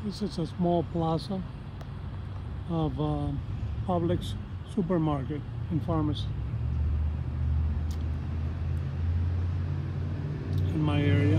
This is a small plaza of Publix supermarket and pharmacy in my area.